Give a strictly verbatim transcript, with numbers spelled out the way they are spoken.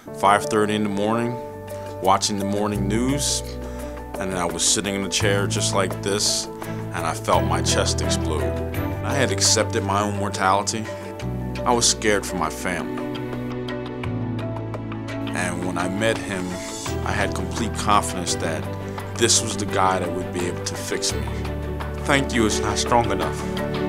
five thirty in the morning, watching the morning news, and I was sitting in a chair just like this, and I felt my chest explode. I had accepted my own mortality. I was scared for my family. And when I met him, I had complete confidence that this was the guy that would be able to fix me. Thank you is not strong enough.